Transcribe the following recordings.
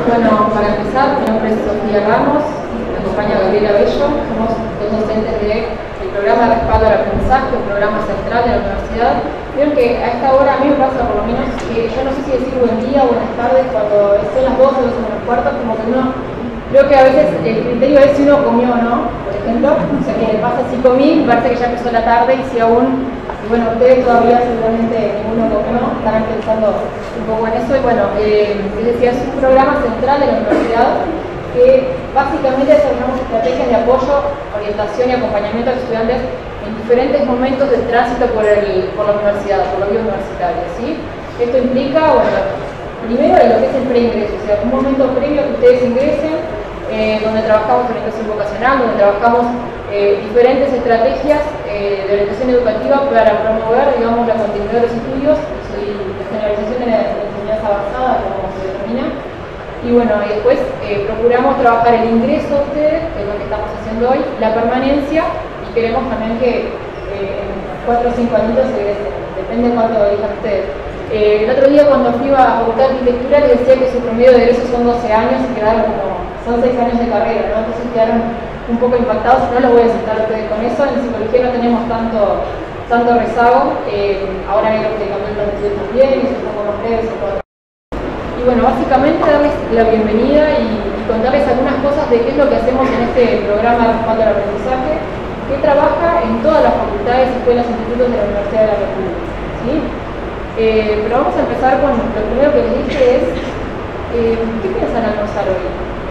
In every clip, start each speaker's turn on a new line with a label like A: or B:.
A: Bueno, para empezar, mi nombre es Sofía Ramos, me acompaña Gabriela Bello, somos dos docentes del programa de respaldo al aprendizaje, el programa central de la universidad. Vieron que a esta hora, a mí me pasa por lo menos, que yo no sé si decir buen día o buenas tardes, cuando son las 12, 12 menos cuarto, como que uno, creo que a veces el criterio es si uno comió o no, por ejemplo, o sea que le pasa si comí, parece que ya empezó la tarde y si aún, y bueno, ustedes todavía seguramente ninguno comió, estarán pensando un poco en eso. Y bueno, les decía, es un programa central de la universidad que básicamente desarrollamos estrategias de apoyo, orientación y acompañamiento a los estudiantes en diferentes momentos del tránsito por la universidad, por la vida universitaria, ¿sí? Esto implica, bueno, primero lo que es el preingreso, o sea, un momento previo a que ustedes ingresen, donde trabajamos orientación vocacional, donde trabajamos diferentes estrategias de orientación educativa para promover, digamos, la continuidad de los estudios y la generalización de la enseñanza avanzada, como se denomina. Y bueno, y después procuramos trabajar el ingreso a ustedes, que es lo que estamos haciendo hoy, la permanencia, y queremos también que en 4 o 5 añitos se egresen, depende de cuánto elijan ustedes. El otro día cuando fui a la Facultad de Arquitectura les decía que su promedio de egreso son 12 años y quedaron como, son 6 años de carrera, ¿no? Entonces quedaron un poco impactados, no los voy a sentar a ustedes con eso. En psicología no tenemos tanto rezago, ahora veo que también los estudios también, y es un poco más breve, y bueno, básicamente darles la bienvenida y contarles algunas cosas de qué es lo que hacemos en este programa de respaldo al aprendizaje, que trabaja en todas las facultades, escuelas e institutos de la Universidad de la República, ¿sí? Pero vamos a empezar con lo primero que les dije es, ¿qué piensan almorzar hoy?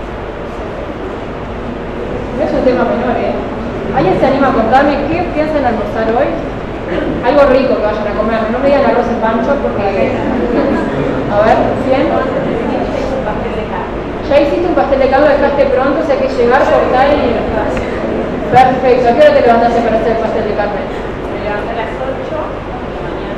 A: No es un tema menor, ¿eh? ¿Alguien se anima a contarme qué piensan almorzar hoy? Algo rico que vayan a comer, no me digan arroz en pancho porque... A ver, ¿bien? Ya hiciste un pastel de carne, lo dejaste pronto, o sea que llegar, cortar y... Perfecto, ¿a qué hora te levantaste para hacer el pastel de carne?
B: Me levanté a las 8 de la mañana.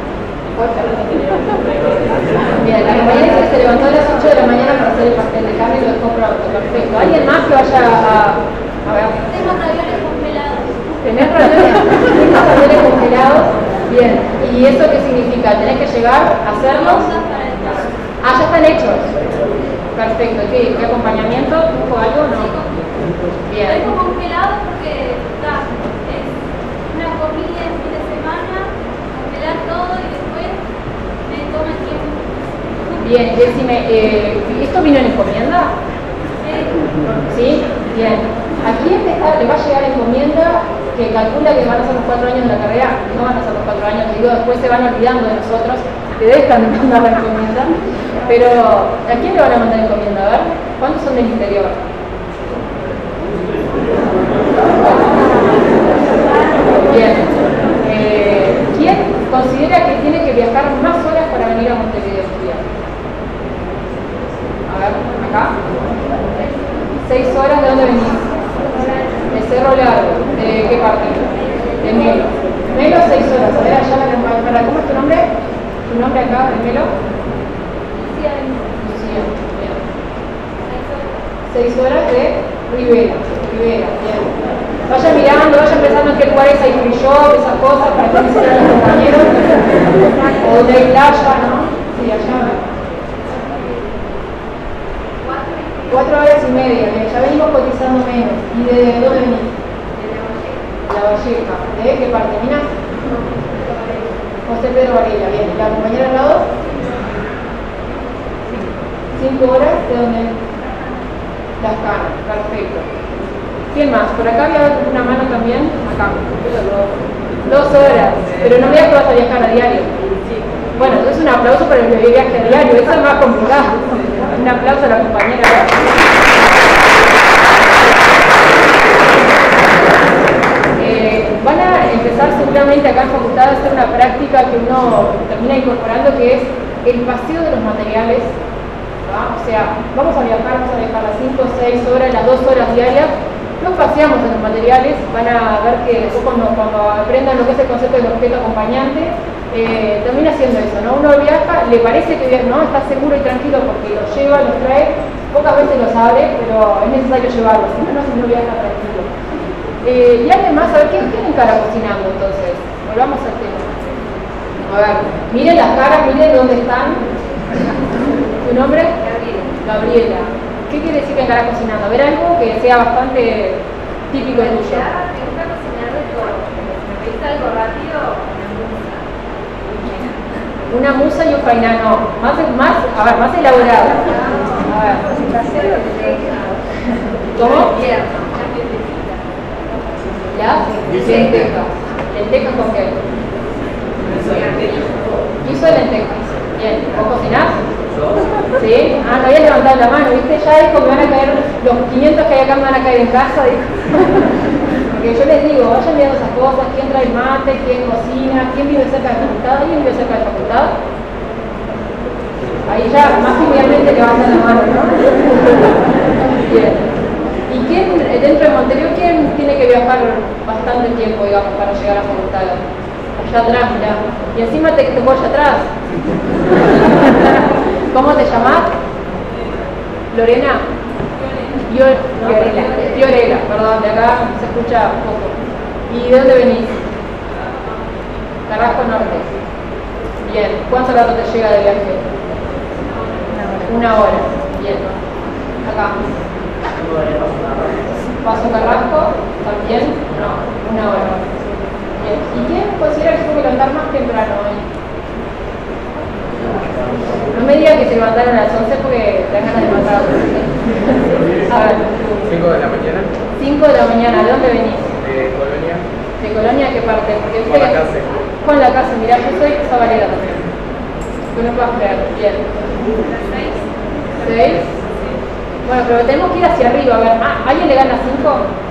A: Bien, la compañera se levantó a las 8 de la mañana para hacer el pastel de carne y lo dejó pronto, perfecto. ¿Alguien más que vaya a ver?
C: Tengo ravioles congelados.
A: ¿Tenés ravioles? ¿Tenés ravioles congelados? Bien, ¿y eso qué significa? ¿Tenés que llegar a hacerlos? Ah, ya están hechos. Perfecto, ¿qué acompañamiento? ¿Tuvo algo o no? Bien.
C: Tengo congelados porque es una comida en fin de semana, congelar todo y después me toma tiempo.
A: Bien, decime, ¿esto vino en encomienda? ¿Sí? Bien. Aquí le va a llegar encomienda que calcula que van a ser los 4 años de la carrera, no van a ser los 4 años, digo, después se van olvidando de nosotros, te dejan de mandar la encomienda, pero ¿a quién le van a mandar encomienda? A ver, ¿cuántos son del interior? Bien. ¿Quién considera que tiene que viajar más horas para venir a Montevideo a estudiar? A ver, acá. 6 horas, ¿de dónde venís? De Cerro Largo. ¿De qué parte? De Melo. Melo, 6 horas. A ver, allá la compañera. ¿Cómo es tu nombre? ¿Tu nombre acá, de Melo?
C: Lucía.
A: Bien. 6 horas de Rivera. Bien. Vaya mirando, vaya pensando en qué lugares hay free shop, esas cosas, para que visiten a los compañeros. O donde hay playa, ¿no? Sí, allá. 4 horas y media, ya venimos cotizando menos. ¿Y de dónde venís? De La Valleja. ¿De qué parte? ¿Minas? José Pedro Varela, bien. ¿Y la compañera al lado? 5 horas, ¿de dónde? Las Canas, perfecto. ¿Quién más? Por acá había una mano también. Acá. 2 horas. Pero no me digas que vas a viajar a diario. Bueno, entonces un aplauso para el que viaje a diario, eso es más complicado. Un aplauso a la compañera. Van a empezar seguramente acá en facultad a hacer una práctica que uno termina incorporando, que es el paseo de los materiales. ¿Va? O sea, vamos a viajar las 5 o 6 horas, las 2 horas diarias, nos paseamos en los materiales, van a ver que después cuando aprendan lo que es el concepto del objeto acompañante, termina siendo eso, ¿no? Uno viaja, le parece que no, está seguro y tranquilo porque los lleva, los trae, pocas veces los abre, pero es necesario llevarlos, si no, no viaja tranquilo. Y además, a ver, ¿qué encara cocinando entonces? Volvamos al tema. A ver, miren las caras, miren dónde están. ¿Tu nombre? Gabriela. ¿Qué quiere decir que encarás cocinando? Ver algo que sea bastante típico tuyo.
C: Me gusta cocinar de todo. Me gusta algo rápido,
A: Una musa y un fainano. Más elaborado. A ver. ¿Cómo? Las lentejas. ¿Lentejas con qué? Guiso de lentejas. Bien. ¿Vos cocinás? ¿Sí? Ah, no habías levantado la mano, ¿viste? Ya dijo que van a caer, los 500 que hay acá me van a caer en casa, dijo. Porque yo les digo, vayan viendo esas cosas, quién trae mate, quién cocina, quién vive cerca de la facultad, ¿alguien vive cerca de la facultad? Ahí ya más tímidamente levantan la mano, ¿no? Bien. ¿Y quién, dentro de Montevideo, quién tiene que viajar bastante tiempo, digamos, para llegar a la facultad? Allá atrás, mirá. Y encima te voy allá atrás. ¿Cómo te llamás? ¿Lorena? Fiorella, perdón, de acá se escucha poco. ¿Y de dónde venís? Carrasco Norte. Bien. ¿Cuánto rato te llega de viaje? Una hora. Bien. Acá. ¿Paso Carrasco? ¿También? No. Una hora. Bien. ¿Y quién considera que se puede levantar más temprano hoy? No me digas que se levantaron a las 11 porque te dan ganas de matar a otros. A ver.
D: 5 de la mañana.
A: 5 de la mañana. ¿De dónde venís?
D: De Colonia.
A: ¿De Colonia qué parte? Porque
D: Juan Lacase.
A: Juan Lacase, mirá, yo soy Zabalera también. Tú no puedes creer. Bien. 6. Bueno, pero tenemos que ir hacia arriba. A ver, ¿alguien le gana 5?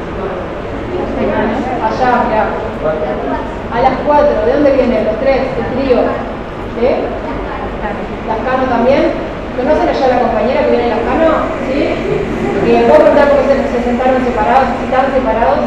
A: Allá, mirá. A las 4. ¿De dónde vienen? Los 3, el trío. ¿Sí? Lascano también. ¿Conocen allá a la compañera que viene de Lascano? ¿Sí? ¿Puedo preguntar por qué se sentaron separados, si están separados?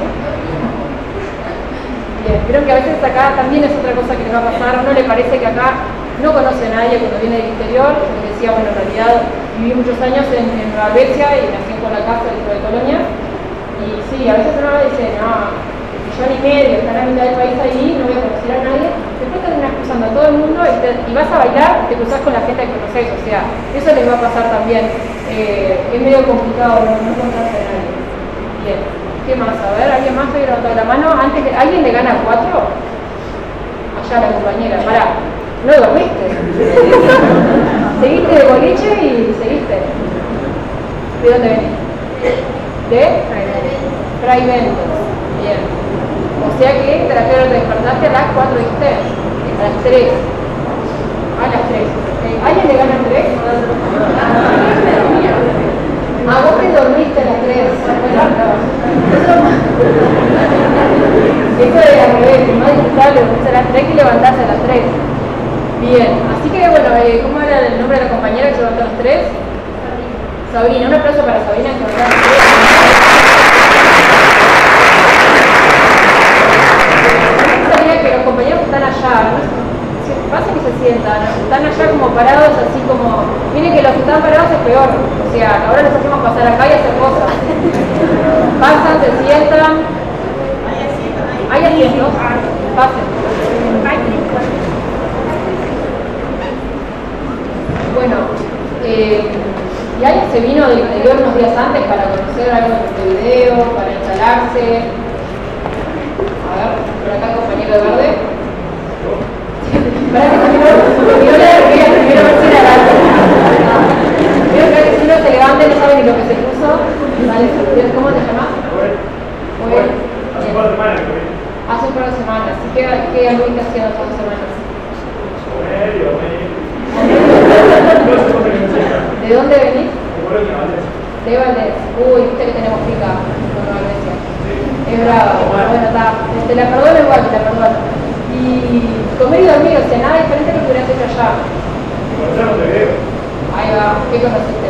A: Bien, creo que a veces acá también es otra cosa que le va a pasar. ¿No le parece que acá no conoce a nadie cuando viene del interior? Yo les decía, bueno, en realidad viví muchos años en Nueva Albesia y nací por la casa dentro de Colonia. Y sí, a veces uno dice, no, millón y medio, está en la mitad del país ahí, no voy a conocer a nadie. Después terminas cruzando a todo el mundo y vas a bailar, te cruzas con la gente que conoces, o sea, eso les va a pasar también. Es medio complicado no encontrarse a nadie. Bien, ¿qué más? A ver, ¿alguien más había levantado la mano? Antes que ¿alguien le gana 4? Allá la compañera, pará, no dormiste. Seguiste de boliche y seguiste. ¿De dónde venís? ¿De? Fray Bentos. Bien. O sea que te despertaste a las 4, ¿viste? A las 3. A las 3. ¿Alguien le gana 3? Ah, vos te dormiste a las 3. Eso es al revés, más disfrutable, dormirse a las 3 que levantarse a las 3. Bien, así que bueno, ¿cómo era el nombre de la compañera que se levantó a las 3? Sabrina, un aplauso para Sabrina que se levantó a las 3. Que los compañeros que están allá, ¿no? Pasa que se sientan, están allá como parados, así como, miren que los que están parados es peor, o sea, ahora les hacemos pasar acá y hacer cosas. Pasan, se sientan. Hay asientos, pasen. Bueno, y alguien se vino del interior unos días antes para conocer algo de Montevideo, para instalarse. A ver, por acá el compañero de verde. Para que primero ver si era alto. Creo que si uno se levanta no sabe ni lo que se puso. Vale, ¿cómo te llamas? Joel.
E: Hace un par de semanas que vine.
A: Hace un par de semanas. ¿Y qué anduviste haciendo todas las semanas? ¿De dónde venís? De Valdés. Uy, viste que tenemos pica con Nueva Grecia. Es bravo. Bueno, está. Te la perdono igual, te la perdono. Y comer y dormir, o sea, nada diferente a lo que hubieras hecho allá. Ahí va, ¿qué conociste?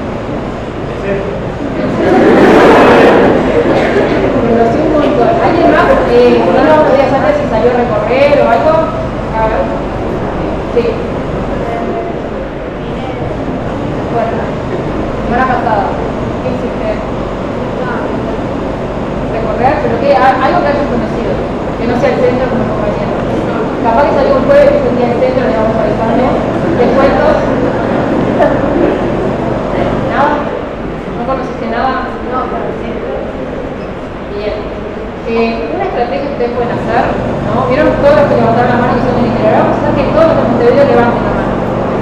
A: Conocí un montón. ¿Alguien más? ¿Vino unos días antes y salió a recorrer o algo? A ver. Sí. Bueno, semana pasada. ¿Qué hiciste? Recorrer, pero que algo que hayas conocido, que no sea el centro como compañero. Capaz que salió un jueves que fue un día del centro, le vamos a avisarle. Descuentos. Nada. que todos los de Montevideo levanten la mano.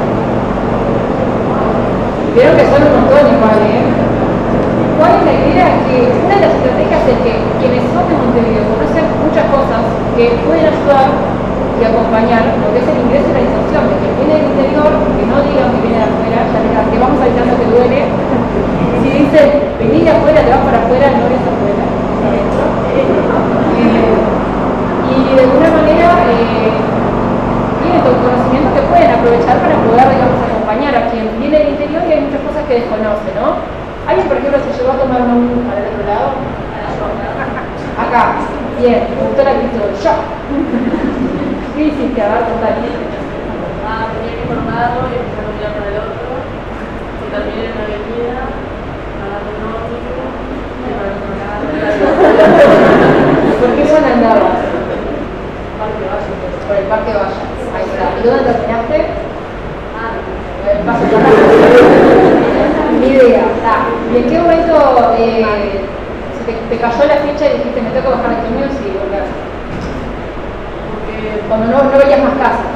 A: Vieron que son un montón igual, ¿Cuál es la idea? Que una de las estrategias es que quienes son de Montevideo conocen muchas cosas que pueden ayudar y acompañar lo que es el ingreso y la inserción, de que viene del interior, que no digan que viene de afuera, ya que vamos avisando que duele. Si dicen, vení de afuera, te vas para afuera, no eres afuera. Y de alguna manera tienen todo el conocimiento que pueden aprovechar para poder, digamos, acompañar a quien viene del interior y hay muchas cosas que desconoce, ¿no? ¿Alguien, por ejemplo, se llevó a tomar un para el otro lado? Acá. Bien, me gustó la actitud. Yo. ¿Qué hiciste? A ver, contale.
B: Tenía que formarlo y empezar un día para el otro. Y terminé en la avenida, agarré un ómnibus, y para el otro lado.
A: ¿Por qué zona andabas?
B: Parque Valle.
A: Por el Parque Valle. Ahí está. ¿Y dónde terminaste? El paso por acá. Ni idea. ¿Y en qué momento te cayó la ficha y dijiste, me tengo que bajar de Quimios y volver? Porque cuando no veías más casas.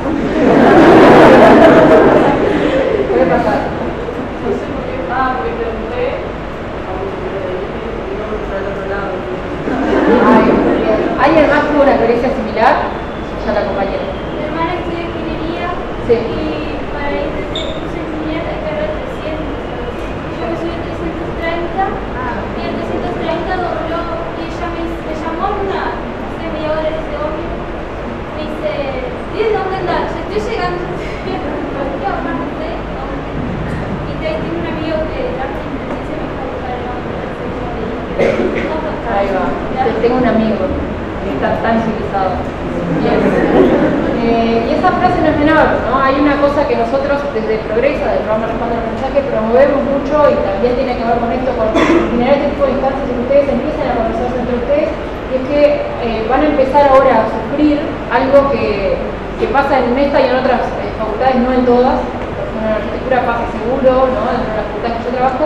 A: Puede pasar.
B: No sé por qué. Porque pregunté a un señor de ahí y no me al otro lado.
A: ¿Alguien más tuvo una experiencia similar? Ya la compañera.
C: Mi hermana estudia ingeniería
A: Sí.
C: y para ir desde curso de ingeniería hay que cargar 300. Yo me subí a 330 y en 330 dobló y ella me llamó en una, no sé, media hora de ese ómnibus. Me dice, ¿dices dónde andás? Yo estoy llegando, ¿qué aparte? Y tengo un amigo que la inteligencia me está buscando el ómnibus.
A: Ahí va. Tengo un amigo que está tan civilizado. Bien. Y esa frase no es menor, ¿no? Hay una cosa que nosotros desde Progresa, del programa Respaldo al Aprendizaje, promovemos mucho y también tiene que ver con esto, con generar este tipo de instancias en que ustedes empiecen a conocerse entre ustedes, y es que van a empezar ahora a sufrir algo que pasa en esta y en otras facultades, no en todas, porque en la arquitectura pasa seguro, ¿no? Dentro de la facultad que yo trabajo,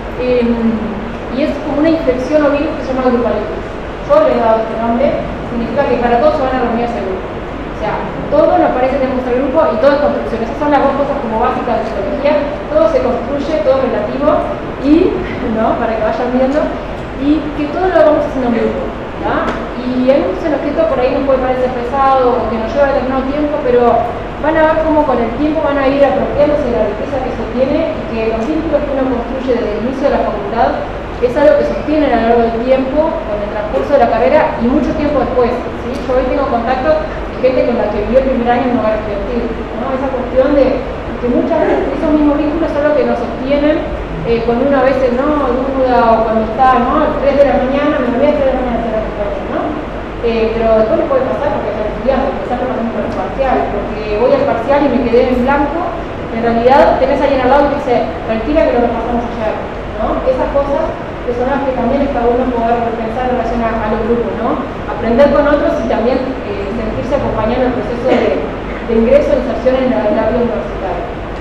A: y es como una infección o virus que se llama grupalismo. Yo le he dado este nombre, significa que para todos se van a reunir seguro. O sea, todo nos parece que tenemos el grupo y todo es construcción. Esas son las dos cosas como básicas de psicología. Todo se construye, todo es relativo y, ¿no? Para que vayan viendo, y que todo lo vamos haciendo en grupo, ¿ya? Y hay muchos en los que esto por ahí nos puede parecer pesado o que nos lleva determinado tiempo, pero van a ver cómo con el tiempo van a ir apropiándose de la riqueza que se tiene y que los vínculos que uno construye desde el inicio de la facultad es algo que sostiene a lo largo del tiempo, con el transcurso de la carrera y mucho tiempo después, ¿sí? Yo hoy tengo contacto de gente con la que vivió el primer año en un hogar estudiantil, ¿no? Esa cuestión de que muchas veces esos mismos vínculos son los que nos sostienen cuando uno a veces no duda o cuando está, ¿no? A 3 de la mañana, me voy a 3 de la mañana a hacer la cosa, ¿no? Pero después le puede pasar porque es estudiante, empezar por ejemplo el parcial, porque voy al parcial y me quedé en blanco. En realidad tenés a alguien al lado que dice, tranquila que lo repasamos ayer, ¿no? Esas cosas que son las que también está bueno poder pensar en relación a los grupos, ¿no? Aprender con otros y también sentirse acompañado en el proceso de ingreso e inserción en la vida universitaria.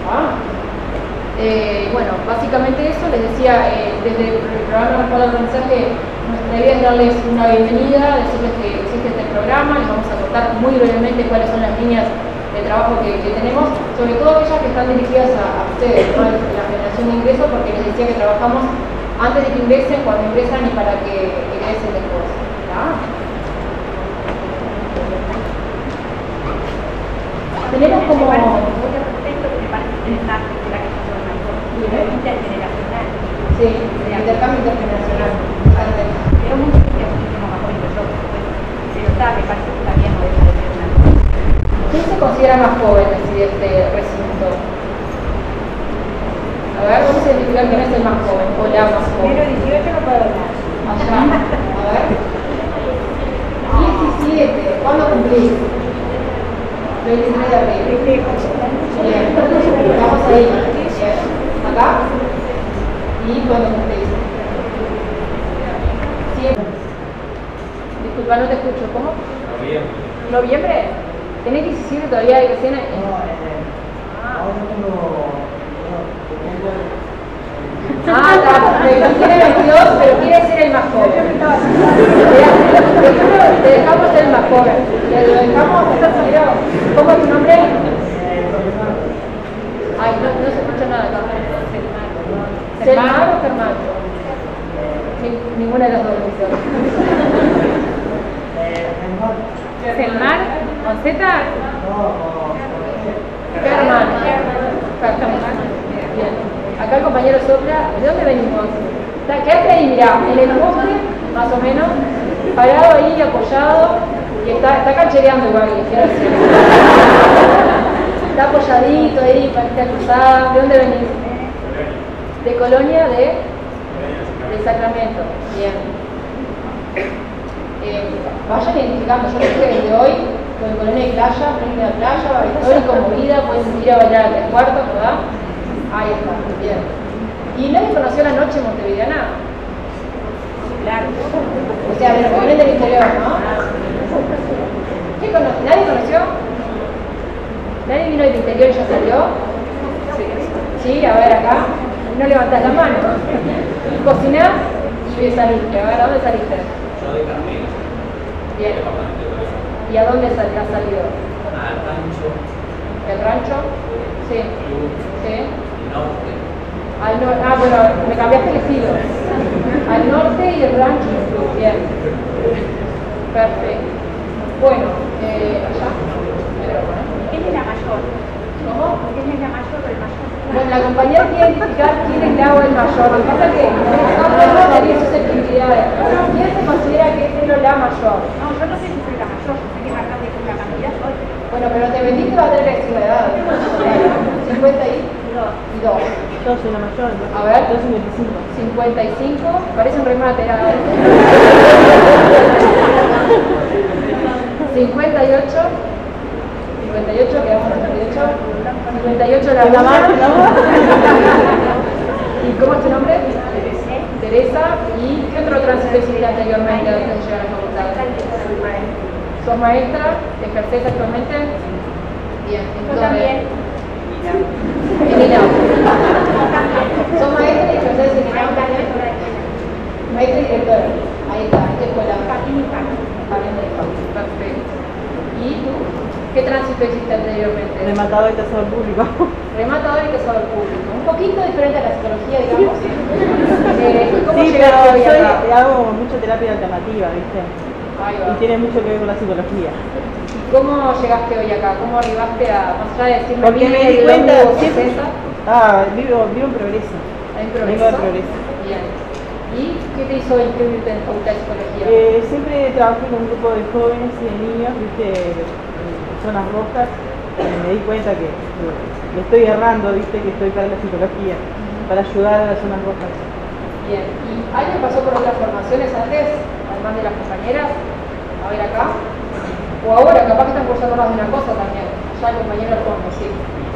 A: Bueno, básicamente eso, les decía, desde el programa Respaldo al Aprendizaje, nuestra idea es darles una bienvenida, decirles que existe este programa, les vamos a contar muy brevemente cuáles son las líneas de trabajo que tenemos, sobre todo aquellas que están dirigidas a ustedes, ¿no? La generación de ingresos, porque les decía que trabajamos antes de que ingresen, cuando ingresan y para que egresen después, ¿ya? Tenemos como...
C: intergeneracional.
A: Sí, el intercambio intergeneracional.
C: Pero muchos muchísimo más jóvenes que yo, se lo sabe, parece que también no deja de ser una cosa.
A: ¿Quién se considera más joven de este recinto? A ver, vamos a identificar quién es el más joven o la más joven.
C: Pero 18 no puedo hablar.
A: Allá, a ver. 17, ¿cuándo cumplís? 23 de abril. Bien, vamos a ir. Bien. Acá. ¿Y cuándo cumplís? Siempre. Disculpa, no te escucho. ¿Cómo?
D: Noviembre.
A: ¿Noviembre? ¿Tenés 17 todavía de recién? Está, tiene 22, pero quiere ser el más joven. Le dejamos el más joven. Le dejamos hacer sonido. ¿Cómo es tu nombre? Ay, no se escucha nada acá. ¿Selmar o Germán? Ninguna de las dos.
F: ¿Selmar? ¿Con Z?
A: Germán. Bien. Acá el compañero sopla. ¿De dónde venimos? Quédate ahí, mirá, en el poste, más o menos, parado ahí, apoyado, y está canchereando igual, quiero decir. Está apoyadito ahí, patita cruzada. ¿De dónde venís? De Colonia, de Sacramento. Bien. Vayan identificando, yo creo que desde hoy, con Colonia de playa, Colonia de playa, histórico, movida, pueden ir a bailar a 3/4, ¿verdad? Ahí está, bien. ¿Y nadie conoció la noche montevideana? Claro. O sea, de los que vienen del interior, ¿no? ¿Nadie conoció? ¿Nadie vino del interior y ya salió? Sí, a ver acá. No levantás la mano. Cocinás y saliste. A ver, ¿a dónde saliste?
G: Yo de Carmelo.
A: Bien. ¿Y a dónde has salido?
G: Al rancho.
A: ¿El rancho? Sí. Sí.
G: El norte.
A: Bueno, me cambiaste el estilo. Al norte y el rancho. Bien. Perfecto. Bueno, allá.
F: ¿Quién es la mayor?
A: ¿Cómo?
F: ¿Quién es la mayor o el mayor?
A: Bueno, la compañera quiere identificar quién es la o el mayor. Lo que pasa es que no podemos salir susceptibilidades. ¿Quién se considera que es el o la mayor?
F: No, yo no sé si soy la mayor, yo sé que acá de la cantidad soy.
A: Bueno, pero te vendiste va a tener que decir la edad. 52.
B: Yo soy la mayor.
A: A ver.
B: Yo soy 25.
A: 55. Parece un remate. 58. 58, quedamos en 58. 58 la mano. ¿Y cómo es tu nombre? Teresa. ¿Y qué otro tránsito hiciste anteriormente antes de llegar a la facultad? ¿Sos maestra? ¿Ejercés actualmente? Bien.
F: Yo también.
A: En INAU. ¿Sos maestra y ejercés en INAU también? Maestra y directora. Ahí está. ¿En qué escuela? Perfecto. ¿Y tú? ¿Qué tránsito hiciste anteriormente?
B: Rematador y tesoro público.
A: Rematador y tesoro público. Un poquito diferente a la psicología, digamos. ¿Cómo
B: Sí,
A: llegaste
B: pero
A: hoy
B: yo
A: acá?
B: hago mucha terapia alternativa, ¿viste?
A: Ahí va.
B: Y tiene mucho que ver con la psicología.
A: ¿Cómo llegaste hoy acá? ¿Cómo arribaste a, más allá de decirme
B: Porque me di
A: el
B: cuenta,
A: ómnibus
B: siempre,
A: 60?
B: vivo en Progreso.
A: ¿En
B: Vengo
A: Progreso?
B: de Progreso.
A: Bien. ¿Y qué te hizo inscribirte en Facultad de Psicología?
B: Siempre trabajé con un grupo de jóvenes y de niños, ¿viste? En zonas rojas. Y me di cuenta que le estoy errando, ¿viste? Que estoy para la psicología, para ayudar a las zonas rojas.
A: Bien. ¿Y alguien pasó por otras formaciones antes, además de las compañeras? A ver acá. O ahora, capaz que están cursando más de una cosa también. Ya el compañero Alfonso, sí.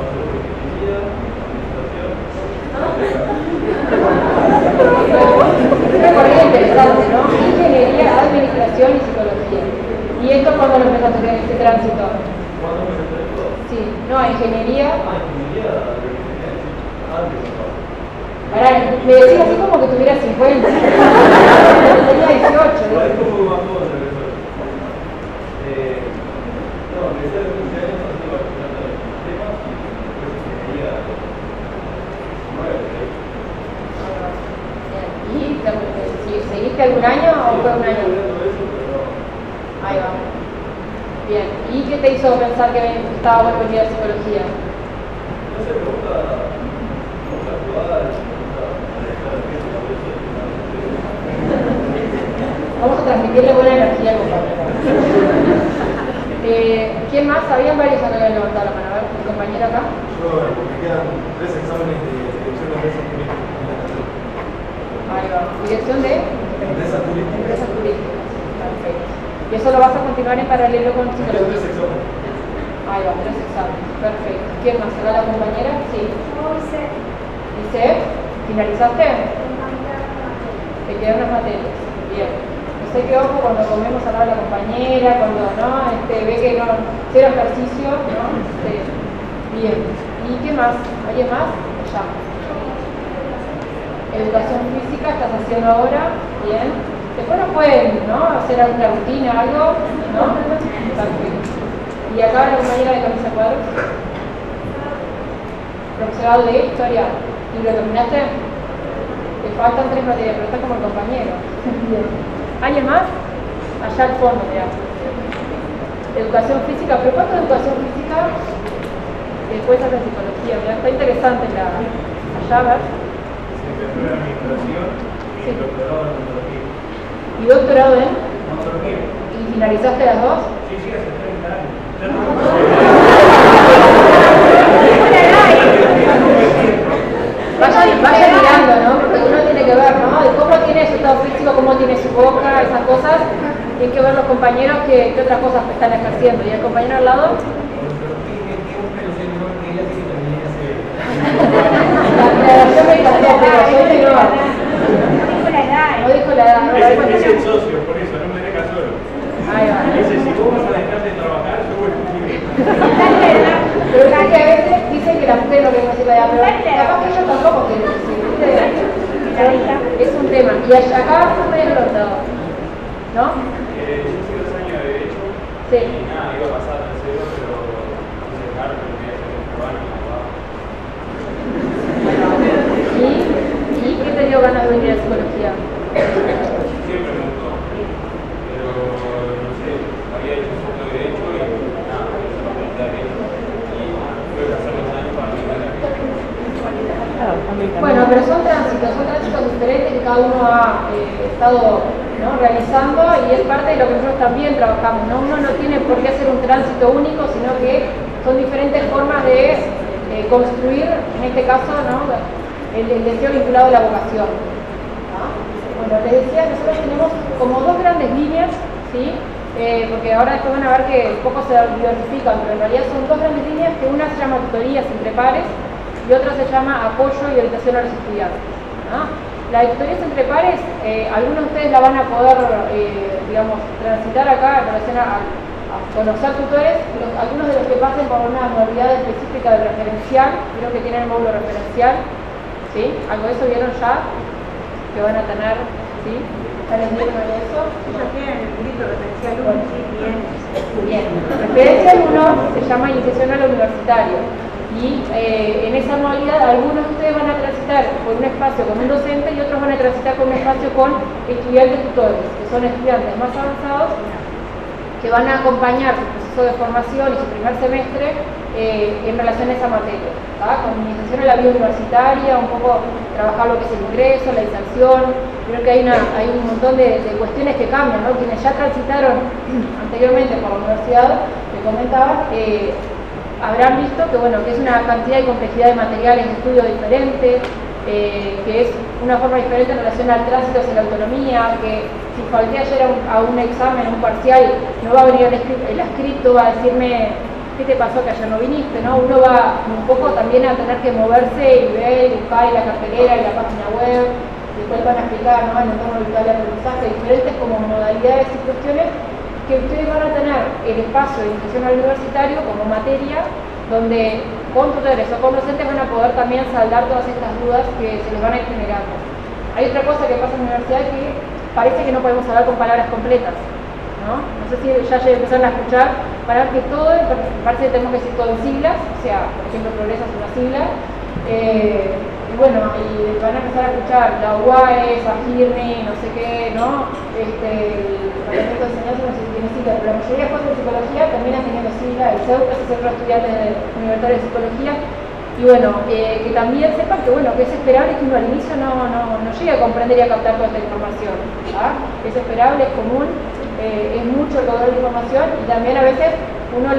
A: Una carrera interesante, ¿no? Ingeniería, administración y psicología. ¿Y esto cuándo lo empezaste a tener este tránsito? Sí, no, ingeniería. Ahora, me decís así como que tuviera 50. Tenía 18. ¿Y seguiste algún año o fue un año? Ahí va. Bien. ¿Y qué te hizo pensar que estaba bueno venir a psicología? Vamos a transmitirle buena energía al compañero. ¿Quién más? Habían varios acá que habían levantado la mano. A ver, mi compañero acá.
E: Yo, porque quedan 3 exámenes de dirección de empresas turísticas.
A: Ahí va. Dirección de
E: Empresas turísticas.
A: empresas turísticas. Perfecto. ¿Y eso lo vas a continuar en paralelo con psicología?
E: 3 exámenes.
A: Ahí va, 3 exámenes. Perfecto. ¿Quién más? ¿Acá la compañera? Sí. ¿Dice? ¿Finalizaste? Te quedan unas materias. Bien. No sé qué ojo cuando comemos a la compañera, cuando no, ve que no, cero ejercicio, ¿no? Bien. ¿Y qué más? ¿Alguien más? Ya. Educación física estás haciendo ahora. Bien. Después nos pueden, ¿no?, hacer alguna rutina, algo, ¿no? Perfecto. Y acá la compañera de camisa cuadros. Profesorado de historia. ¿Y lo terminaste? Te faltan 3 materias, pero está como el compañero. ¿Alguien más? Allá al fondo, mirá. Educación física, pero ¿cuánto de educación física? Después hace psicología, mirá, está interesante la... Allá, a ver.
E: Licenciatura en Administración y doctorado en Ontología.
A: ¿Y doctorado en?
E: Ontología.
A: ¿Y finalizaste las dos?
E: Sí, hace 30 años.
A: Vaya mirando, ¿no? Porque uno tiene que ver, ¿no? De cómo tiene su estado físico, cómo tiene su boca, esas cosas. Tienen que ver los compañeros que otras cosas están ejerciendo. ¿Y el compañero al lado? Yo me casé, pero yo no. No dijo la edad, no.
E: Es el socio, por eso, no me deja solo.
A: Ahí va.
E: Dice, si vos vas a dejar de trabajar, yo voy a
A: Pero es que a veces dicen que la mujer no quiere decir la edad, pero capaz que yo tampoco quiero decir. Es un tema. Y acá fue medio lotado, ¿no?
E: Yo hice 2 años de Derecho.
A: Sí.
E: Y nada, iba a pasar al tercero, pero hice caro, pero quería hacer un peruano y
A: ¿Y qué te dio ganas de venir a psicología?
E: siempre me gustó. Pero no sé, había hecho un poco de Derecho y nada, eso lo pregunté a Derecho. Y tuve que hacer 2 años para mi carrera.
A: Bueno, pero son tránsitos diferentes que cada uno ha estado, ¿no?, realizando, y es parte de lo que nosotros también trabajamos, ¿no? Uno no tiene por qué hacer un tránsito único, sino que son diferentes formas de construir, en este caso, ¿no?, el deseo vinculado a la vocación, ¿no? Bueno, les decía, nosotros tenemos como 2 grandes líneas, ¿sí? Porque ahora después van a ver que un poco se diversifican, pero en realidad son 2 grandes líneas, que una se llama tutorías entre pares y otra se llama apoyo y orientación a los estudiantes, ¿no? La tutorías entre pares, algunos de ustedes la van a poder, digamos, transitar acá en relación a conocer tutores. Algunos de los que pasen por una modalidad específica de referencial, creo que tienen el módulo referencial, ¿sí? ¿Algo de eso vieron ya? Que van a tener, ¿sí? ¿Ya les dieron algo de eso?
F: Ellos tienen el librito referencial 1,
A: Bueno.
F: sí, bien.
A: Bien. Referencial 1 se llama iniciación al universitario. Y en esa modalidad algunos de ustedes van a transitar por un espacio con un docente y otros van a transitar por un espacio con estudiantes tutores, que son estudiantes más avanzados que van a acompañar su proceso de formación y su primer semestre en relación a esa materia, ¿tá? Con iniciación a la vida universitaria, un poco trabajar lo que es el ingreso, la inserción. Creo que hay un montón de cuestiones que cambian, ¿no? Quienes ya transitaron anteriormente por la universidad, me comentaban, habrán visto que, bueno, que es una cantidad y complejidad de materiales de estudio diferentes, que es una forma diferente en relación al tránsito hacia la autonomía, que si falté ayer a un examen, a un parcial, no va a venir el escrito a decirme qué te pasó que ayer no viniste, ¿no? Uno va un poco también a tener que moverse y ver, y buscar la cartelera y la página web, después van a explicar, ¿no?, el entorno virtual de aprendizaje, diferentes como modalidades y cuestiones que ustedes van a tener el espacio de iniciación al universitario como materia, donde con tutores o con docentes van a poder también saldar todas estas dudas que se les van a ir generando. Hay otra cosa que pasa en la universidad que parece que no podemos hablar con palabras completas, ¿no? No sé si ya empezaron a escuchar, para ver que todo, parece que tenemos que decir todo en siglas, o sea, por ejemplo, progreso es una sigla, y bueno, y van a empezar a escuchar la UAE, Sajirni, no sé qué, ¿no? El reglamento de enseñanza no sé si tiene sigla, pero la mayoría de cosas de psicología terminan teniendo sigla. El CEUP es el Centro de Estudiantes Universitarios de Psicología. Y bueno, que también sepan que, bueno, que es esperable que uno al inicio no llegue a comprender y a captar toda esta información, ¿ah? Es esperable, es común, es mucho el caudal de información, y también a veces uno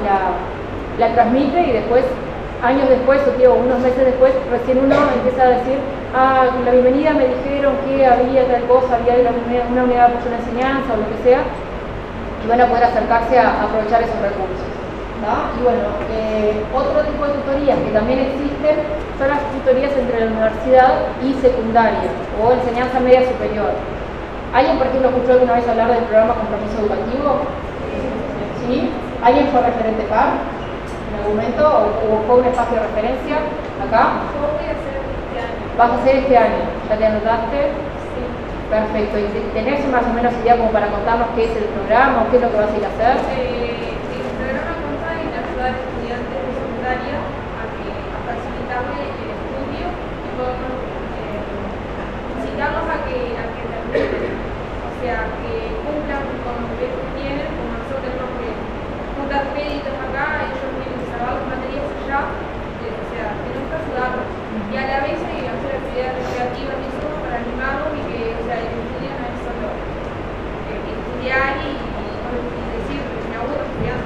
A: la transmite y después, años después, o digo, unos meses después, recién uno empieza a decir, en la bienvenida me dijeron que había tal cosa, había una unidad de apoyo a la enseñanza o lo que sea, y van a poder acercarse a aprovechar esos recursos, ¿no? Y bueno, otro tipo de tutorías que también existen son las tutorías entre la universidad y secundaria, o enseñanza media superior. ¿Alguien, por ejemplo, escuchó alguna vez hablar del programa Compromiso Educativo? ¿Sí? ¿Alguien fue referente PAR en algún momento o fue un espacio de referencia acá?
C: Yo voy a hacer este año.
A: ¿Vas a hacer este año? ¿Ya te anotaste?
C: Sí.
A: Perfecto. ¿Y tenés más o menos idea como para contarnos qué es el programa o qué es lo que vas a ir a hacer?
C: El programa consta en ayudar a estudiantes de secundaria a facilitarle el estudio y podemos incitarlos a que terminen, o sea, que cumplan con los deberes que tienen, como nosotros tenemos que juntar créditos acá, ellos tienen que salvar las materias allá, o sea, tenemos que ayudarlos. Y a la vez hay que hacer actividades recreativas y eso para animarlos y que, o sea, el estudio no es solo estudiar y decir que me aburro estudiando.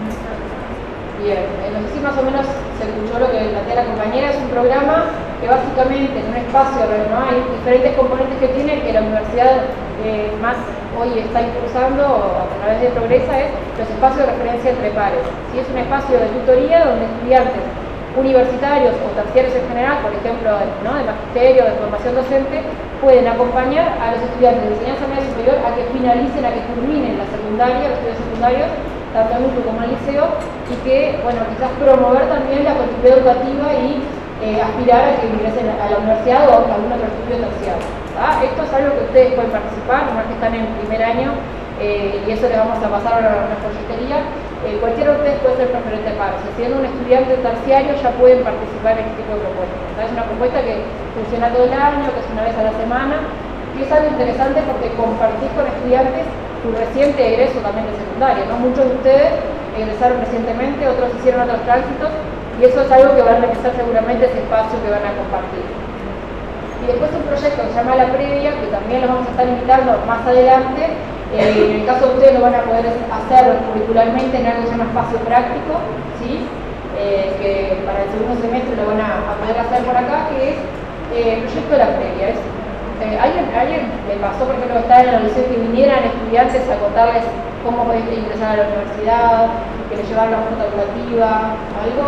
A: Bien, no sé si más o menos se escuchó lo que plantea la compañera. Es un programa que básicamente en un espacio, ¿no? Hay diferentes componentes que tiene, que la universidad más hoy está impulsando a través de Progresa, es los espacios de referencia entre pares. ¿Sí? Es un espacio de tutoría donde estudiantes universitarios o terciarios en general, por ejemplo, ¿no? de magisterio, de formación docente, pueden acompañar a los estudiantes de enseñanza media superior a que finalicen, a que culminen la secundaria, los estudios secundarios, tanto en UTU como en el liceo, y que, bueno, quizás promover también la continuidad educativa y aspirar a que ingresen a la universidad o a algún otro estudio terciario. Esto es algo que ustedes pueden participar, más que están en primer año, y eso les vamos a pasar ahora a una proyectería. Cualquiera de ustedes puede ser preferente de paro. O sea, siendo un estudiante terciario ya pueden participar en este tipo de propuestas. Es una propuesta que funciona todo el año, que es una vez a la semana, y es algo interesante porque compartís con estudiantes tu reciente egreso también de secundaria, ¿no? Muchos de ustedes egresaron recientemente, otros hicieron otros tránsitos, y eso es algo que va a realizar seguramente ese espacio que van a compartir. Y después un proyecto que se llama La Previa, que también lo vamos a estar invitando más adelante. En el caso de ustedes lo van a poder hacer curricularmente en algo que se llama espacio práctico, ¿sí? Que para el segundo semestre lo van a poder hacer por acá, que es el proyecto de La Previa. ¿Alguien le pasó, por ejemplo, que estaba en la universidad, que vinieran estudiantes a contarles cómo podés ingresar a la universidad, que les llevaran la oferta educativa, algo?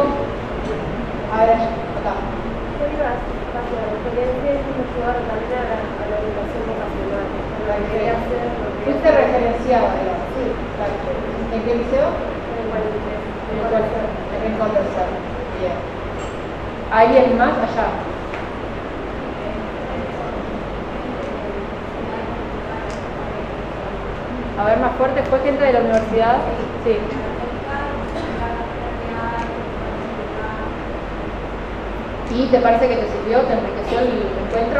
A: A ver, acá.
H: Yo iba a espacio de referencia y me llevaron también a la educación vocacional.
A: Fuiste referenciada, digamos. Sí, claro. ¿En qué liceo? En Condorcet. Bien. ¿Alguien más allá? A ver, más fuerte, ¿fue gente de la universidad? Sí. ¿Y te parece que te sirvió, te enriqueció el encuentro?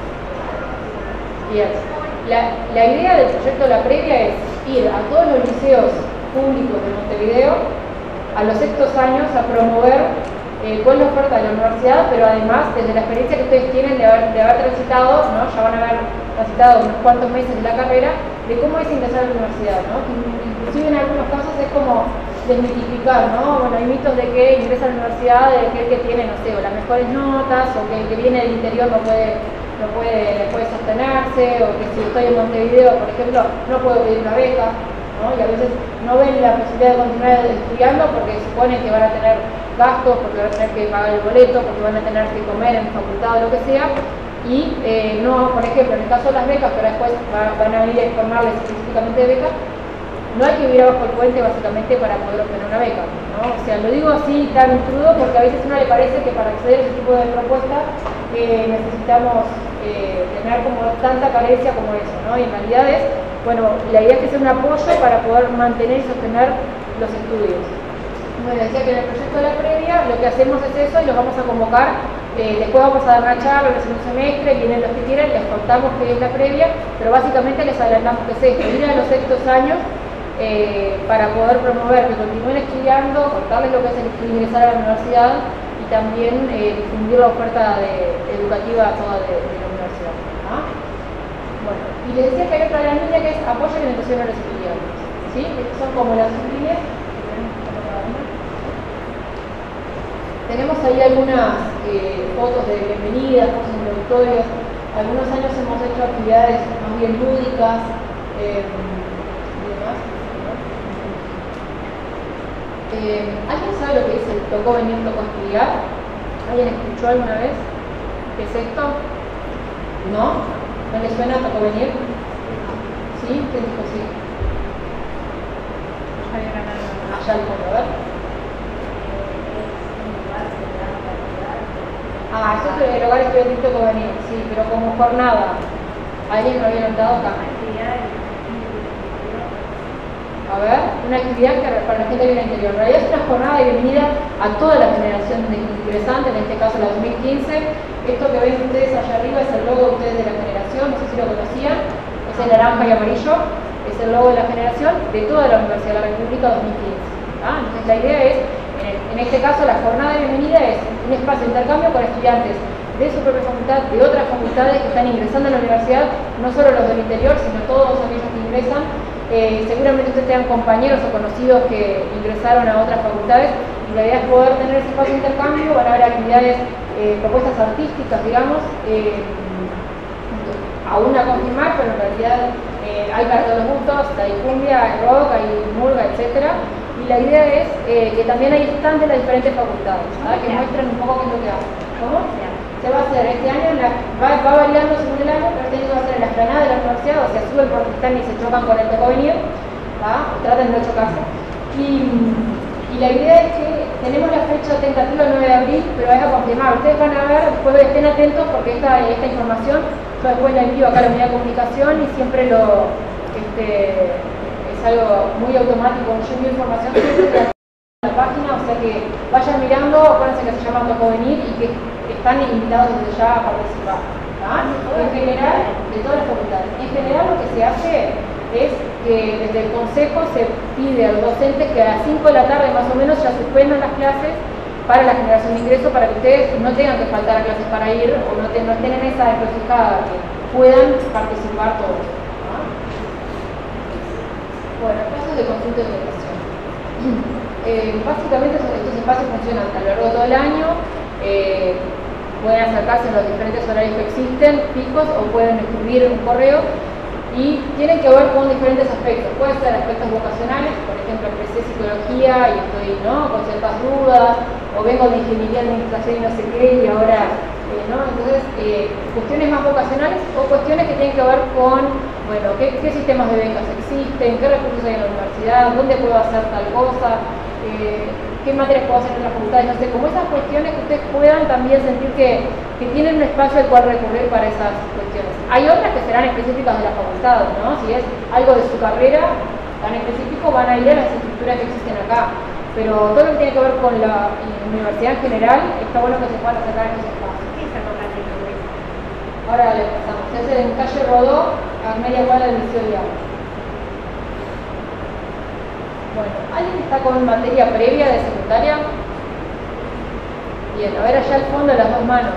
A: Bien. La idea del proyecto La Previa es ir a todos los liceos públicos de Montevideo a los sextos años a promover cuál es la oferta de la universidad, pero además desde la experiencia que ustedes tienen de haber transitado, ¿no? Ya van a haber transitado unos cuantos meses de la carrera, de cómo es ingresar a la universidad, ¿no? Que inclusive en algunos casos es como desmitificar, ¿no? Bueno, hay mitos de que ingresa a la universidad de que el que tiene, no sé, o las mejores notas, o que el que viene del interior no puede sostenerse, o que si estoy en Montevideo, por ejemplo, no puedo pedir una beca, ¿no? Y a veces no ven la posibilidad de continuar estudiando porque suponen que van a tener gastos, porque van a tener que pagar el boleto, porque van a tener que comer en facultad o lo que sea, y no, por ejemplo, en el caso de las becas, pero después van a venir a informarles específicamente de becas, no hay que vivir abajo el puente básicamente para poder obtener una beca, ¿no? O sea, lo digo así tan crudo porque a veces a uno le parece que para acceder a ese tipo de propuestas necesitamos tener como tanta carencia como eso, ¿no? Y en realidad es, bueno, la idea es que sea un apoyo para poder mantener y sostener los estudios. Bueno, decía que en el proyecto de La Previa lo que hacemos es eso y los vamos a convocar. Después vamos a dar una charla en el segundo semestre, vienen los que quieran, les contamos qué es La Previa, pero básicamente les adelantamos que es esto, ir a los sextos años para poder promover que continúen estudiando, contarles lo que es ingresar a la universidad y también difundir la oferta educativa toda de la universidad. ¿Ah? Bueno, y les decía que hay otra gran línea que es apoyo y orientación a los estudiantes, ¿sí? Estas son como las líneas. Tenemos ahí algunas fotos de bienvenidas, fotos introductorias. Algunos años hemos hecho actividades más bien lúdicas y demás. ¿Alguien sabe lo que es el tocó venir, tocó estudiar? ¿Alguien escuchó alguna vez? ¿Qué es esto? ¿No? ¿No le suena tocó venir? ¿Sí? ¿Quién dijo sí? Allá al fondo, a ver. Eso es el hogar estudiantil tocó venir, sí, pero como jornada. ¿Alguien lo había notado acá? A ver, una actividad que para la gente de vida interior. En realidad es una jornada de bienvenida a toda la generación de ingresantes, en este caso la 2015. Esto que ven ustedes allá arriba es el logo de ustedes de la generación, no sé si lo conocían, es el naranja y amarillo, es el logo de la generación de toda la Universidad de la República 2015. Entonces la idea es, en este caso la jornada de bienvenida es un espacio de intercambio con estudiantes de su propia facultad, de otras facultades que están ingresando a la universidad, no solo los del interior, sino todos aquellos que ingresan. Seguramente ustedes tengan compañeros o conocidos que ingresaron a otras facultades y la idea es poder tener ese espacio de intercambio. Van a haber actividades, propuestas artísticas, digamos, aún a confirmar, pero en realidad hay para todos los gustos, hay cumbia, hay rock, hay murga, etc. Y la idea es que también hay stands de las diferentes facultades, que muestran un poco qué es lo que hacen. ¿Cómo? Se va a hacer este año, va variando según el año, pero este año va a ser en la explanada de la universidad, o sea, suben porque están y se chocan con el tocó venir, traten de no chocarse. Y la idea es que tenemos la fecha tentativa el 9 de abril, pero es a confirmar. Ustedes van a ver, después estén atentos porque esta información yo después la envío acá a la unidad de comunicación y siempre es algo muy automático. Yo envío información siempre en la página, o sea que vayan mirando, acuérdense que se llama Tocó Venir y que están invitados desde ya a participar. En general, de todas las facultades. En general lo que se hace es que desde el consejo se pide a los docentes que a las 5 de la tarde más o menos ya suspendan las clases para la generación de ingreso, para que ustedes no tengan que faltar a clases para ir o no estén en esa encrucijada, que puedan participar todos. Bueno, casos de consulta de educación. Básicamente estos espacios funcionan a lo largo de todo el año. Pueden acercarse en los diferentes horarios que existen, fijos, o pueden escribir un correo y tienen que ver con diferentes aspectos. Pueden ser aspectos vocacionales, por ejemplo, empecé psicología y estoy con ciertas dudas, o vengo de ingeniería, administración y no sé qué, y ahora, Entonces, cuestiones más vocacionales o cuestiones que tienen que ver con, bueno, qué sistemas de becas existen, qué recursos hay en la universidad, dónde puedo hacer tal cosa, qué materias puedo hacer en las facultades, no sé, como esas cuestiones que ustedes puedan también sentir que tienen un espacio al cual recurrir para esas cuestiones. Hay otras que serán específicas de la facultad, ¿no? Si es algo de su carrera tan específico, van a ir a las estructuras que existen acá. Pero todo lo que tiene que ver con la universidad en general, está bueno que se puedan acercar a esos espacios.
H: ¿Qué es acoplarse?
A: Ahora le pasamos. Se hace en calle Rodó, a media cuadra del Liceo de Agua. Bueno, ¿alguien está con materia previa de secundaria? Bien, a ver allá al fondo las dos manos.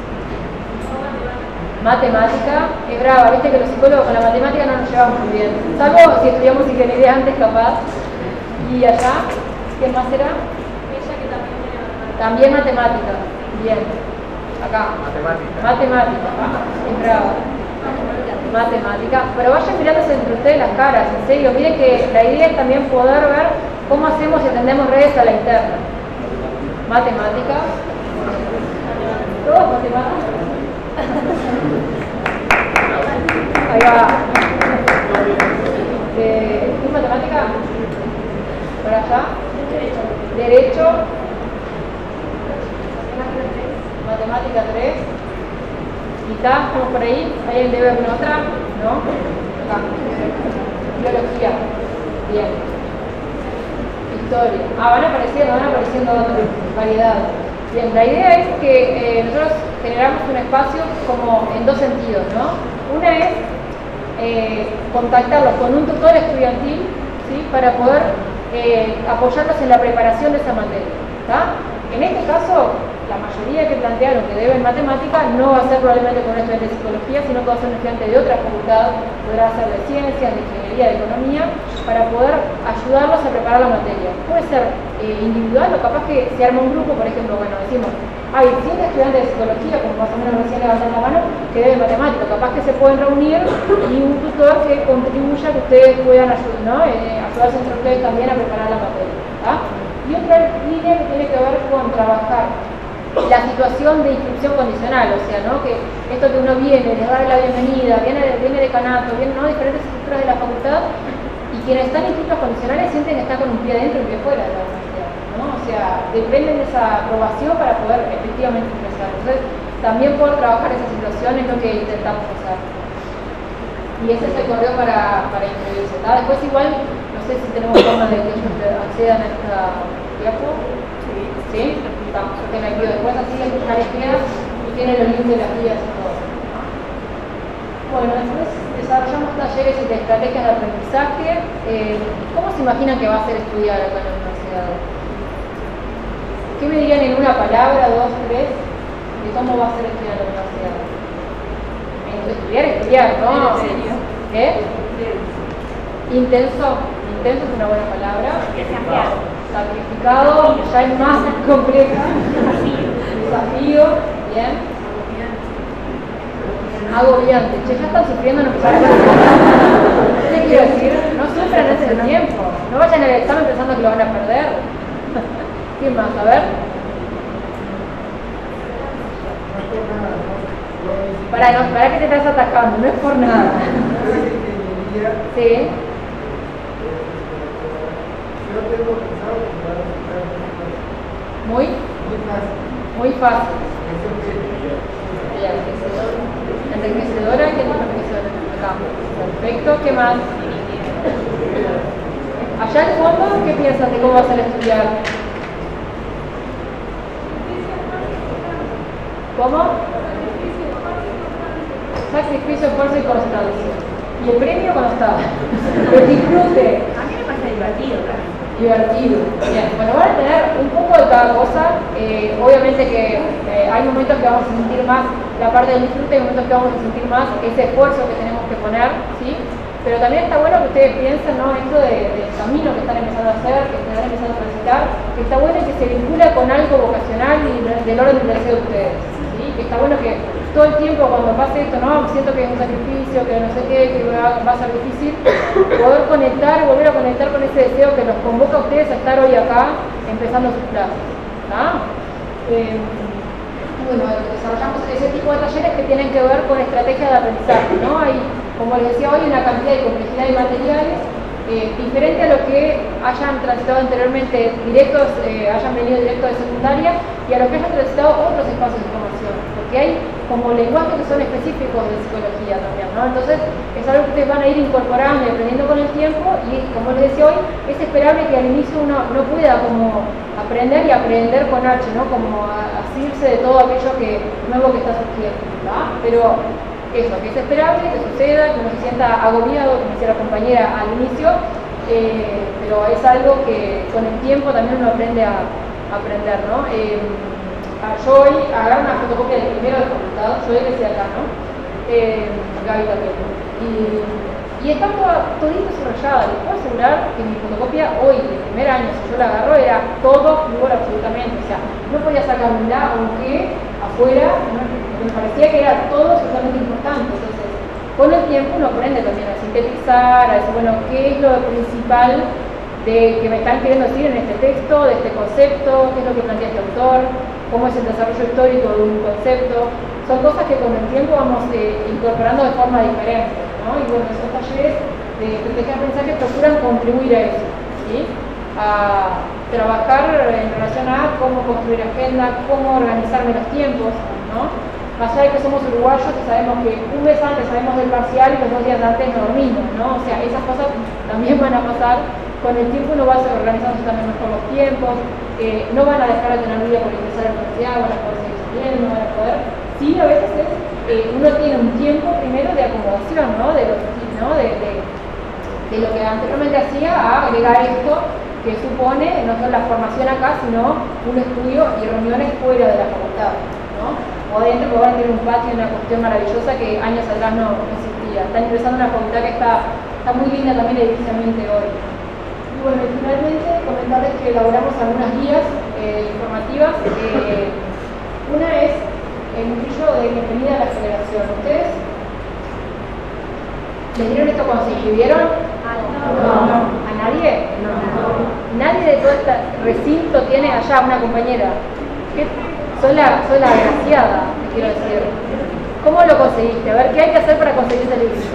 A: Matemática, es brava, viste que los psicólogos con la matemática no nos llevamos muy bien. Salvo si estudiamos ingeniería antes, capaz. Y allá, ¿quién más era?
C: Ella que también tiene matemática.
A: También matemática. Bien. Acá. Matemática. Es brava. Matemática. Pero vayan mirándose entre ustedes las caras, en serio. Miren que la idea es también poder ver cómo hacemos y atendemos redes a la interna. Matemática. ¿Todos matemáticas? Ahí va. ¿Qué matemática? Por allá. Derecho. Matemática 3. Quizás, como por ahí, alguien debe haber otra, ¿no? Acá. Biología. Bien. Historia. Van apareciendo otras variedades. Bien, la idea es que nosotros generamos un espacio como en dos sentidos, ¿no? Una es contactarlos con un tutor estudiantil, ¿sí? Para poder apoyarlos en la preparación de esa materia, ¿tá? En este caso, la mayoría que plantearon que deben matemática no va a ser probablemente con un estudiante de psicología, sino que va a ser un estudiante de otra facultad, podrá ser de ciencias, de ingeniería, de economía, para poder ayudarlos a preparar la materia. Puede ser individual o capaz que se arma un grupo, por ejemplo, bueno, decimos, hay 100 estudiantes de psicología, como más o menos recién levantan la mano, que deben matemática, capaz que se pueden reunir y un tutor que contribuya que ustedes puedan ayudarse entre ustedes también a preparar la materia, ¿tá? Y otra línea que tiene que ver con trabajar la situación de inscripción condicional, o sea, ¿no? Que esto que uno viene, les da la bienvenida, viene decanato, vienen diferentes estructuras de la facultad y quienes están inscritos condicionales sienten que están con un pie adentro y un pie fuera de la universidad, ¿no? O sea, dependen de esa aprobación para poder efectivamente ingresar. Entonces, también poder trabajar esa situación es lo que intentamos hacer. y ese es el correo para inscribirse. Después igual, no sé si tenemos forma de que ellos accedan a esta diapo. ¿Sí? Estamos, yo tengo aquí después así en tus guías y tiene los links de las guías y todo. Bueno, después desarrollamos talleres de estrategias de aprendizaje. ¿Cómo se imaginan que va a ser estudiar acá en la universidad? ¿Qué me dirían en una palabra, dos, tres, de cómo va a ser estudiar en la universidad? Estudiar, ¿no? ¿Qué? Intenso es una buena palabra. Sacrificado, ya es más compleja. Desafío, bien. Agobiante. Che, ya están sufriendo, no empezaron a ¿qué quiero decir? No sufran ese tiempo. No vayan al examen pensando que lo van a perder. ¿Quién más? A ver. Para que te estás atacando, no es por nada. Sí. Muy fácil. Enriquecedora, ¿quién es enriquecedora? Acá. Perfecto, ¿qué más? Allá al fondo, ¿qué piensas de cómo vas a estudiar? ¿Cómo? Sacrificio, esfuerzo y constancia. ¿Y el premio cuando está? El disfrute.
F: A mí me parece divertido también.
A: Divertido. Bien, bueno, van a tener un poco de cada cosa. Obviamente que hay momentos que vamos a sentir más la parte del disfrute, hay momentos que vamos a sentir más ese esfuerzo que tenemos que poner, ¿sí? Pero también está bueno que ustedes piensen, ¿no? Esto del camino que están empezando a hacer, que están empezando a transitar, que está bueno que se vincula con algo vocacional y del orden del deseo de ustedes, ¿sí? Que está bueno que todo el tiempo cuando pase esto, no, siento que es un sacrificio, que no sé qué, que va a ser difícil, poder conectar, volver a conectar con ese deseo que los convoca a ustedes a estar hoy acá, empezando sus clases, ¿tá? Bueno, desarrollamos ese tipo de talleres que tienen que ver con estrategias de aprendizaje, ¿no? Hay, como les decía hoy, una cantidad de complejidad de materiales diferente a lo que hayan transitado anteriormente directos, hayan venido directos de secundaria y a lo que hayan transitado otros espacios de formación, porque hay como lenguajes que son específicos de psicología también, ¿no? Entonces es algo que ustedes van a ir incorporando y aprendiendo con el tiempo y como les decía hoy, es esperable que al inicio uno no pueda como aprender y aprender con H, ¿no? Como asirse de todo aquello nuevo que está surgiendo, ¿no? Pero eso, que es esperable, que suceda, que uno se sienta agobiado, como decía la compañera al inicio, pero es algo que con el tiempo también uno aprende a aprender, ¿no? Yo hoy agarro una fotocopia del primero de facultad, yo hoy decía acá, ¿no? Gaby también. Y está todito desarrollada, les puedo asegurar que mi fotocopia hoy, del primer año, si yo la agarro, era todo igual absolutamente, o sea, no podía sacar un la o un que afuera, me parecía que era todo absolutamente importante. Entonces, con el tiempo uno aprende también a sintetizar, a decir, bueno, qué es lo principal de que me están queriendo decir en este texto, de este concepto, qué es lo que plantea este autor, cómo es el desarrollo histórico de un concepto. Son cosas que con el tiempo vamos incorporando de forma diferente, ¿no? Y bueno, esos talleres de estrategia de aprendizaje procuran contribuir a eso, ¿sí? A trabajar en relación a cómo construir agenda, cómo organizarme los tiempos, ¿no? Más allá de que somos uruguayos y sabemos que un mes antes sabemos del parcial y los 2 días antes no dormimos, ¿no? O sea, esas cosas también van a pasar. Con el tiempo uno va a ser organizándose también mejor los tiempos, no van a dejar de tener vida por ingresar a la universidad, van a poder seguir estudiando, van a poder. Sí, a veces uno tiene un tiempo primero de acomodación, ¿no? De lo que anteriormente hacía a agregar esto que supone no solo la formación acá, sino un estudio y reuniones fuera de la facultad, ¿no? O adentro, porque van a tener un patio, una cuestión maravillosa que años atrás no existía. Están ingresando a una facultad que está muy linda también edificialmente hoy. Y bueno, y finalmente comentarles que elaboramos algunas guías informativas. Una es el brillo de bienvenida a la generación. ¿Ustedes les dieron esto cuando se inscribieron? No. ¿A nadie? No. Nadie de todo este recinto tiene allá una compañera. Soy la agraciada, te quiero decir. ¿Cómo lo conseguiste? A ver, ¿qué hay que hacer para conseguir ese libro?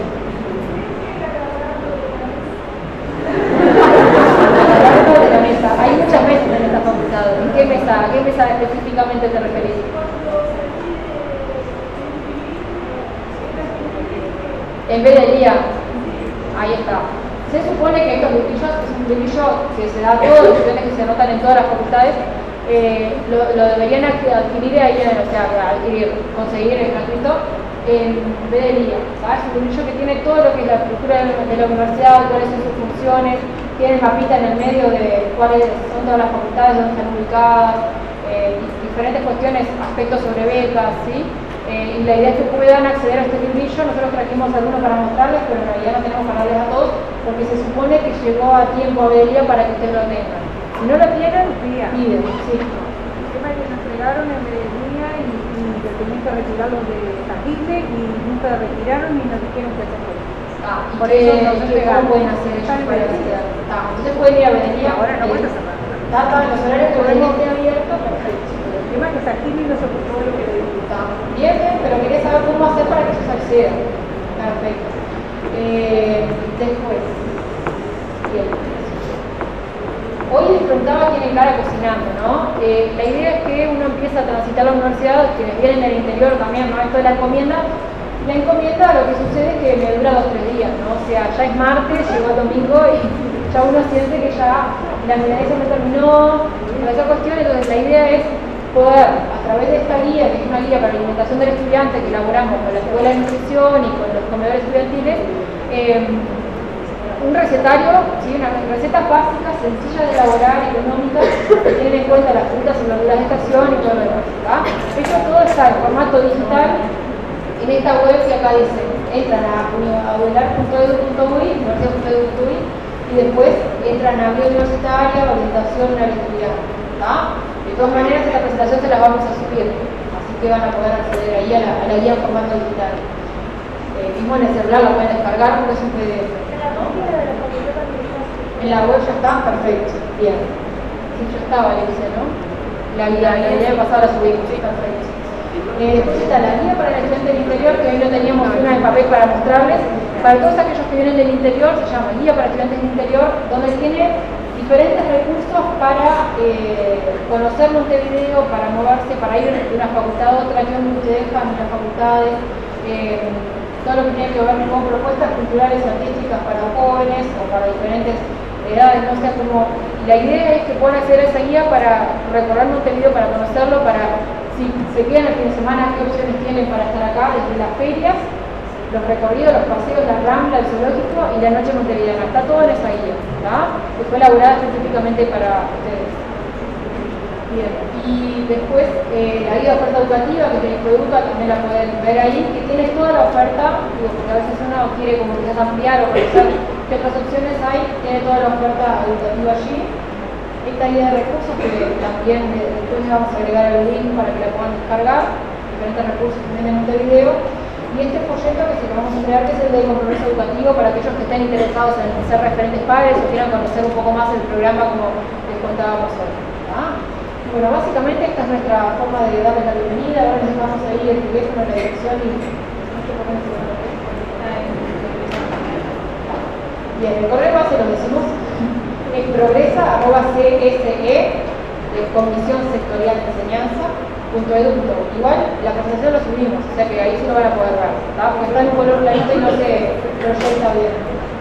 A: De la mesa. Hay muchas mesas en esta facultad. ¿En qué mesa? ¿A qué mesa específicamente te referís? En vez de día, ahí está. Se supone que estos librillos es un librillo que se da a todos los estudiantes que se anotan en todas las facultades, lo deberían adquirir ahí, o sea, conseguir el gratuito en vez de día. ¿Sabes? Es un librillo que tiene todo lo que es la estructura de la universidad, cuáles son sus funciones, tiene el mapita en el medio de cuáles son todas las facultades, dónde están ubicadas, diferentes cuestiones, aspectos sobre becas, ¿sí? Y la idea es que puedan acceder a este librillo. Nosotros trajimos algunos para mostrarles, pero en realidad no tenemos para darles a todos, porque se supone que llegó a tiempo a día para que ustedes lo tengan. Si no lo tienen, piden. Sí.
F: El tema es que nos entregaron en Medellín y que tenían que retirarlo de Taquite y nunca retiraron y nos dijeron que hacer
A: Ah,
F: por eso nos
A: ¿cómo
F: entregaron.
A: pueden hacer ellos para acceder? Entonces pueden ir a Medellín.
F: Ahora no cuesta cerrar.
A: Los horarios que Medellín esté abierto, perfecto.
F: El tema es que Taquite nos ocupó lo que le dijimos.
A: Bien, pero quería saber cómo hacer para que ellos accedan. Perfecto. Después. Bien. Hoy les preguntaba quién encara cocinando, ¿no? La idea es que uno empieza a transitar la universidad, quienes vienen del interior también, ¿no? Esto de la encomienda. La encomienda, lo que sucede es que me dura 2 o 3 días, ¿no? O sea, ya es martes, llegó el domingo y ya uno siente que ya la milanesa no terminó, esa cuestión. Entonces la idea es poder, a través de esta guía, que es una guía para la alimentación del estudiante que elaboramos con la Escuela de Nutrición y con los comedores estudiantiles, un recetario, ¿sí? Unas recetas básicas, sencillas de elaborar, económicas, que tienen en cuenta las frutas y verduras de estación y todo lo demás. Esto todo está en formato digital en esta web que acá dice. Entran a audelar.edu.uy, universidad.edu.uy, y después entran a Vida Universitaria, Orientación Área Estudiante. De todas maneras, esta presentación se la vamos a subir, así que van a poder acceder ahí a la guía en formato digital. Mismo en el celular la pueden descargar porque es un PDF. En la web ya está, perfecto, bien. Sí, ya estaba, Alicia, ¿no? La guía pasada la subimos, sí, perfecto. Después está la guía para el estudiante del interior, que hoy no teníamos una en papel para mostrarles. Para todos aquellos que vienen del interior, se llama Guía para Estudiantes del Interior, donde tiene diferentes recursos para conocer Montevideo, para moverse, para ir de una facultad a otra, que ustedes dejan en las facultades, todo lo que tiene que ver con propuestas culturales y artísticas para jóvenes o para diferentes edades, no sé, como la idea es que puedan acceder a esa guía para recorrer Montevideo, para conocerlo, para si se quedan el fin de semana, qué opciones tienen para estar acá, desde las ferias, los recorridos, los paseos, la rambla, el zoológico y la noche montevideana. Está todo en esa guía, que fue elaborada específicamente para ustedes. Bien. Y después la guía de oferta educativa, que tiene Coeduca, también la pueden ver ahí, que tiene toda la oferta, digo, porque a veces uno quiere como quizás ampliar o conocer qué otras opciones hay, tiene toda la oferta educativa allí. Esta guía de recursos que también después le vamos a agregar el link para que la puedan descargar, diferentes recursos también en Montevideo. Y este folleto que se lo vamos a entregar, que es el de compromiso educativo para aquellos que estén interesados en ser referentes padres o quieran conocer un poco más el programa como les contábamos hoy. Bueno, básicamente esta es nuestra forma de darles la bienvenida. Ahora les dejamos ahí el teléfono, la dirección y... Bien, el correo base lo decimos, es progresa@cse, de Comisión Sectorial de Enseñanza.edu.uy. Igual la presentación lo subimos, o sea que ahí sí lo van a poder ver, porque está en un color clarito y no se proyecta bien.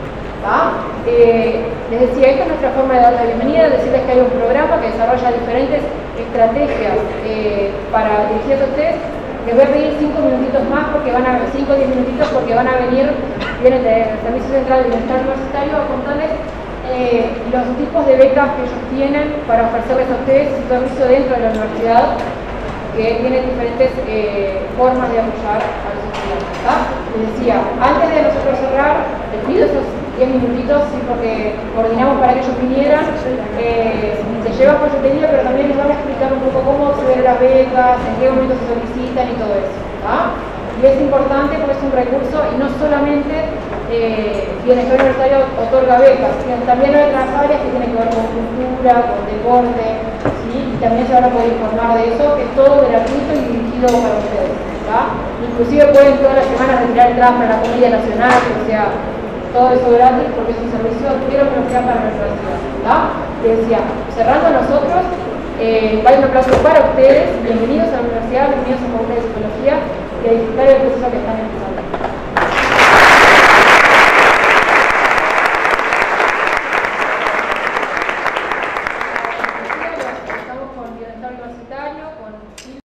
A: Les decía, esta es nuestra forma de dar la bienvenida, decirles que hay un programa que desarrolla diferentes estrategias para dirigirse a ustedes. Les voy a pedir 5 minutitos más, porque van a 5 o 10 minutitos, porque van a venir, vienen del Servicio Central de Bienestar Universitario a contarles los tipos de becas que ellos tienen para ofrecerles a ustedes un servicio dentro de la universidad, que tiene diferentes formas de apoyar a los estudiantes. Les decía, antes de nosotros cerrar, les pido esos 10 minutitos, sí, porque coordinamos para que ellos vinieran, se lleva folletería, pero también les van a explicar un poco cómo acceder a las becas, en qué momento se solicitan y todo eso. Y es importante porque es un recurso y no solamente Bienestar Universitario otorga becas, sino también hay otras áreas que tienen que ver con cultura, con deporte, ¿sí? Y también se van a poder informar de eso, que es todo gratuito y dirigido para ustedes. Inclusive pueden todas las semanas retirar entradas para la comida nacional, o sea, todo eso gratis porque es un servicio, quiero que lo sea para nuestra ciudad. Les decía, cerrando nosotros, va un aplauso para ustedes, bienvenidos a la universidad, bienvenidos a la Facultad de Psicología y a disfrutar el proceso que están empezando.